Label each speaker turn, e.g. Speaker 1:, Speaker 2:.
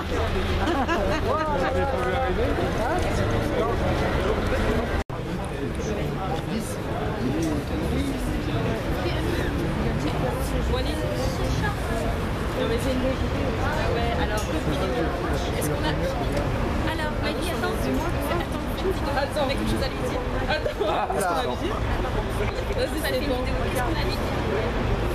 Speaker 1: Non mais c'est une bonne idée. Ouais, alors, est-ce qu'on a... Alors, Maggie, attends, on a quelque chose à lui dire. Attends, qu'est-ce qu'on a à lui dire? Vas-y, c'est bon. Qu'est-ce qu'on a à lui dire?